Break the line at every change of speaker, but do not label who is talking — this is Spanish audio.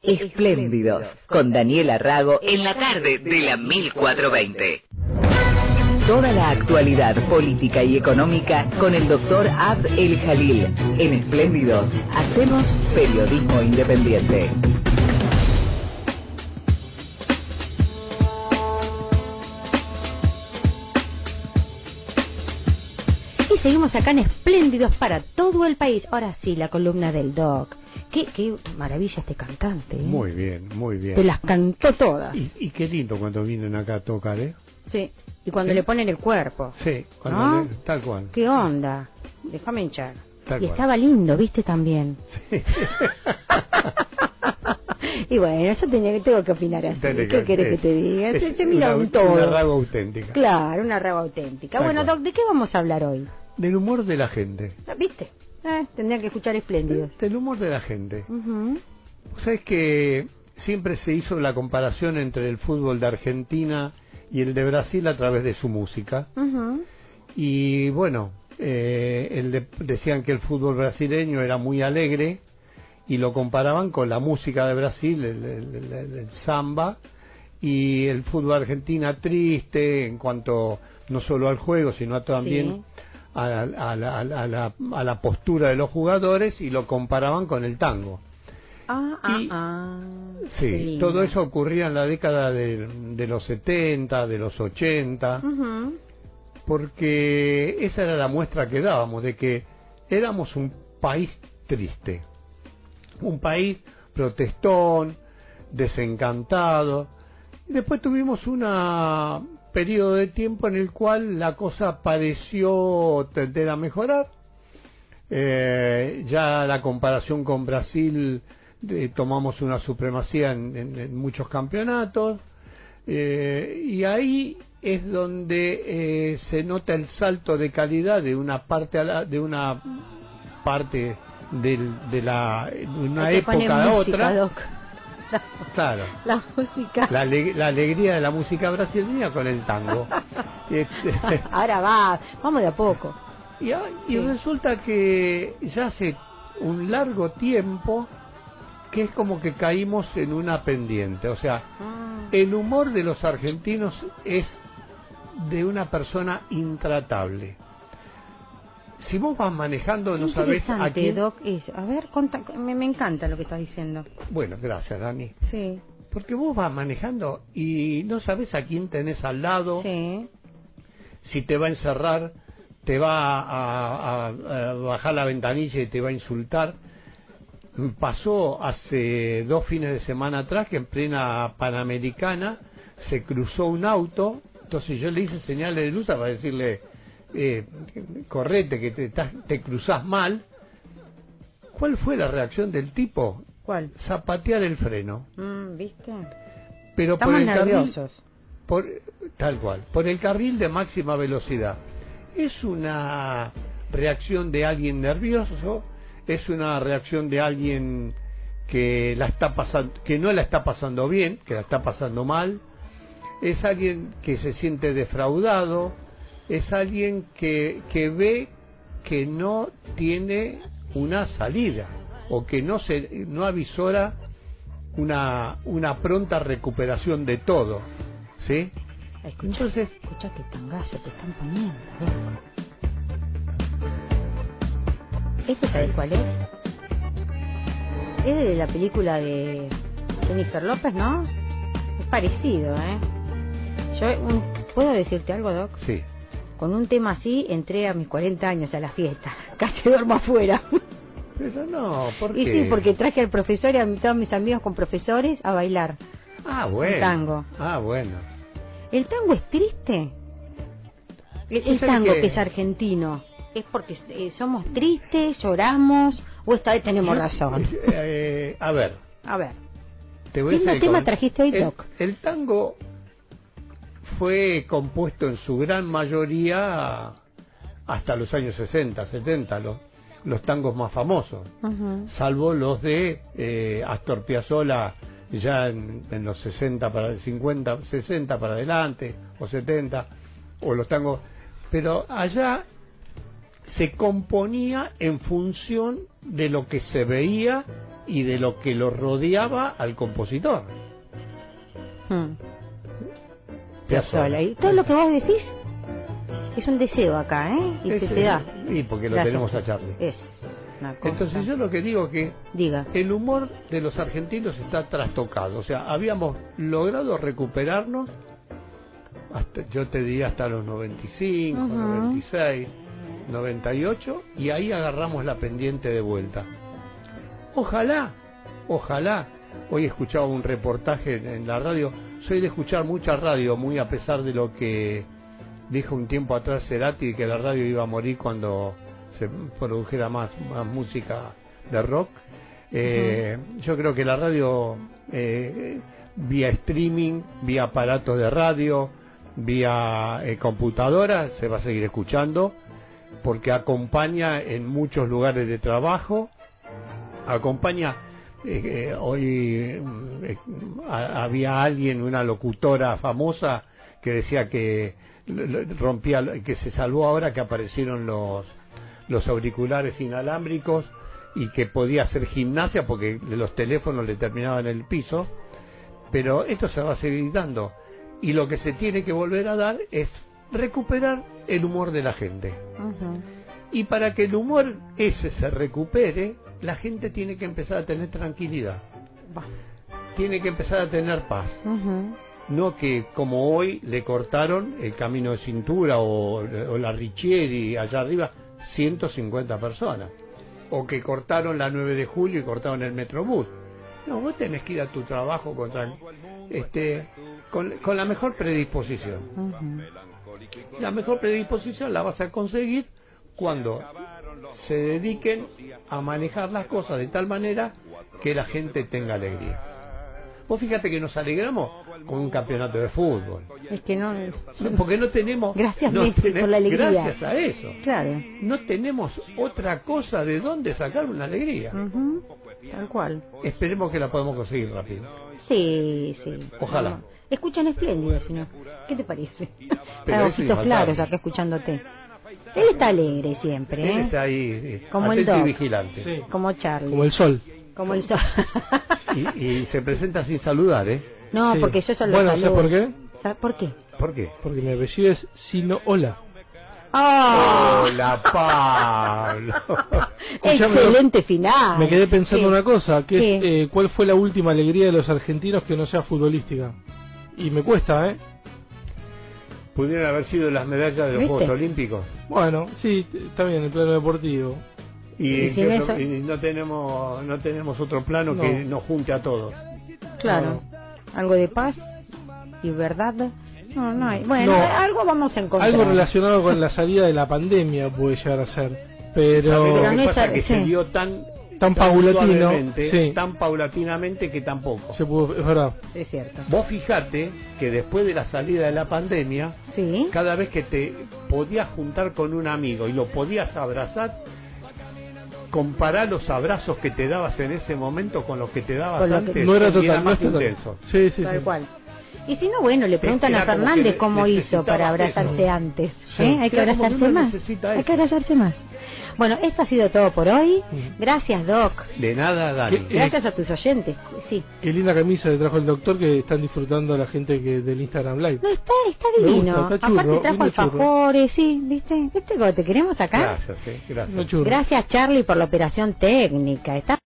Espléndidos, con Daniela Rago en la tarde de la 1420. Toda la actualidad política y económica con el doctor Abd El Jalil. En Espléndidos hacemos periodismo independiente.
Y seguimos acá en Espléndidos para todo el país. Ahora sí, la columna del Doc. Qué maravilla este cantante, ¿eh?
Muy bien, muy bien.
Te las cantó todas.
Y qué lindo cuando vienen acá a tocar, ¿eh?
Sí, y cuando le ponen el cuerpo.
Sí, cuando
¿no?
tal cual.
¿Qué onda? Déjame hinchar.
Tal
y
cual.
estaba lindo, ¿viste? También.
Sí.
Y bueno, yo tengo que opinar así. ¿Qué querés que te diga? Se mira un todo.
Una Rago auténtica.
Claro, una Rago auténtica.
Tal
Bueno,
cual.
Doc, ¿de qué vamos a hablar hoy?
Del humor de la gente.
¿Viste? Tendrían que escuchar Espléndidos.
Del humor de la gente.
Uh-huh.
¿Sabes que siempre se hizo la comparación entre el fútbol de Argentina y el de Brasil a través de su música?
Uh-huh.
Y bueno, decían que el fútbol brasileño era muy alegre y lo comparaban con la música de Brasil, el samba, y el fútbol argentino triste en cuanto no solo al juego, sino también
sí.
a la postura de los jugadores, y lo comparaban con el tango. Sí, todo eso ocurría en la década de los 70, de los 80,
uh-huh.
porque esa era la muestra que dábamos de que éramos un país triste, un país protestón, desencantado. Después tuvimos un periodo de tiempo en el cual la cosa pareció tender a mejorar. Ya la comparación con Brasil, tomamos una supremacía en muchos campeonatos, y ahí es donde se nota el salto de calidad de una parte de una época a otra.
Doc.
Claro,
la música,
la alegría de la música brasileña con el tango.
Ahora vamos de a poco.
Y resulta que ya hace un largo tiempo que es como que caímos en una pendiente. O sea, el humor de los argentinos es de una persona intratable. Si vos vas manejando, no sabés a quién...
Doc, a ver, me encanta lo que estás diciendo.
Bueno, gracias, Dani.
Sí.
Porque vos vas manejando y no sabés a quién tenés al lado,
sí.
Si te va a encerrar, te va a bajar la ventanilla y te va a insultar. Pasó hace 2 fines de semana atrás que en plena Panamericana se cruzó un auto, entonces yo le hice señales de luz para decirle... correte, que te cruzás mal. ¿Cuál fue la reacción del tipo?
¿Cuál?
Zapatear el freno.
¿Viste?
Pero
estamos
por el
nerviosos.
Tal cual, por el carril de máxima velocidad. ¿Es una reacción de alguien nervioso? ¿Es una reacción de alguien que que no la está pasando bien, que la está pasando mal? ¿Es alguien que se siente defraudado? Es alguien que ve que no tiene una salida o que no avisora una pronta recuperación de todo, ¿sí?
Escucha qué tangazo te están poniendo. ¿Este sabes cuál es? Es de la película de Jennifer López, ¿no? Es parecido, ¿eh? ¿Puedo decirte algo, Doc?
Sí.
Con un tema así entré a mis 40 años a la fiesta. Casi duermo afuera.
Pero no, ¿por qué?
Y sí, porque traje al profesor y a todos mis amigos con profesores a bailar.
Bueno.
El tango.
Bueno.
¿El tango es triste? El tango que es argentino, ¿es porque somos tristes, lloramos o esta vez tenemos razón?
A ver. Te voy
¿Qué tema trajiste hoy, Doc?
El tango fue compuesto en su gran mayoría hasta los años 60, 70, los tangos más famosos, uh-huh. Salvo los de Astor Piazzolla ya en los 60 60 para adelante, o 70, o los tangos, pero allá se componía en función de lo que se veía y de lo que lo rodeaba al compositor.
Piazzolla. Y todo lo que vos decís es un deseo acá, y se te da.
Y porque lo
Gracias.
tenemos a Charlie.
Es una cosa.
Entonces yo lo que digo que
Diga.
el humor de los argentinos está trastocado. O sea, habíamos logrado recuperarnos, hasta, yo te diría hasta los 95, 96, 98, y ahí agarramos la pendiente de vuelta. Ojalá. Hoy escuchaba un reportaje en la radio. Soy de escuchar mucha radio, muy a pesar de lo que dijo un tiempo atrás Cerati, que la radio iba a morir cuando se produjera más música de rock. Yo creo que la radio, vía streaming, vía aparatos de radio, vía computadora, se va a seguir escuchando, porque acompaña en muchos lugares de trabajo, acompaña. Hoy había alguien, una locutora famosa, que decía que rompía, que se salvó ahora que aparecieron los auriculares inalámbricos y que podía hacer gimnasia porque los teléfonos le terminaban en el piso. Pero esto se va a seguir dando, y lo que se tiene que volver a dar es recuperar el humor de la gente. Y para que el humor ese se recupere, la gente tiene que empezar a tener tranquilidad, tiene que empezar a tener paz. No que como hoy le cortaron el Camino de Cintura o la Richieri allá arriba 150 personas, o que cortaron la 9 de julio y cortaron el Metrobús. No, vos tenés que ir a tu trabajo con la mejor predisposición. La mejor predisposición la vas a conseguir cuando se dediquen a manejar las cosas de tal manera que la gente tenga alegría. Vos fíjate que nos alegramos con un campeonato de fútbol.
Es que no,
porque no tenemos.
Gracias, Messi, por la alegría.
Gracias a eso.
Claro.
No tenemos otra cosa de dónde sacar una alegría.
Tal cual.
Esperemos que la podamos conseguir rápido.
Sí.
Ojalá.
No. Escuchan Espléndido, si no. ¿Qué te parece?
Pero
ojitos claros acá escuchándote. Él está alegre siempre,
Él está ahí,
como el
atento y
Doc.
vigilante.
Sí.
Como Charlie.
Como el sol.
Como el sol.
Y se presenta sin saludar,
No,
Sí.
porque yo solo
Bueno,
saludo.
¿sabes por qué?
¿Sabes por qué?
¿Por qué?
Porque mi apellido es Sino Hola.
Hola, Pablo.
Escuchame,
Excelente final.
Me quedé pensando
Sí.
una cosa, que
¿Qué?
es ¿cuál fue la última alegría de los argentinos que no sea futbolística? Y me cuesta,
Pudieron haber sido las medallas de los
¿Viste?
Juegos Olímpicos.
Bueno, sí, está bien, en el plano deportivo.
Y
sin eso?
no tenemos otro plano
No.
que nos junte a todos.
Claro. Algo de paz y verdad. No hay. Bueno,
No.
algo vamos a encontrar.
Algo relacionado con la salida de la pandemia puede llegar a ser,
¿Sabés
pero
lo
Pero
que
no
pasa?
es-
Que
sí.
se dio tan
paulatino,
suavemente,
sí.
tan paulatinamente que tampoco.
se pudo, es verdad.
Es cierto.
Vos fijate que después de la salida de la pandemia,
Sí.
cada vez que te podías juntar con un amigo y lo podías abrazar, compará los abrazos que te dabas en ese momento con los que te dabas
Con lo que-
antes,
No era
y
total,
más
no es total.
intenso.
Sí.
Tal cual. Y si no, bueno, le preguntan
Era
a
como
Fernández
que
cómo hizo
necesitaba
para abrazarse
eso.
antes.
Sí.
Hay que
Era como que
abrazarse
uno
más.
necesita
Hay
eso.
que abrazarse más. Bueno, esto ha sido todo por hoy.
Mm.
Gracias, Doc.
De nada, Dani.
¿Qué-
Gracias a tus oyentes. Sí.
Qué linda camisa le trajo el doctor que están disfrutando la gente del Instagram Live.
No, está
Me
divino.
gusta, está churro,
Aparte trajo
lindo churro.
alfajores, sí, ¿viste? ¿Viste cómo te queremos acá?
Gracias, gracias.
No churro.
Gracias, Charlie, por la operación técnica. Está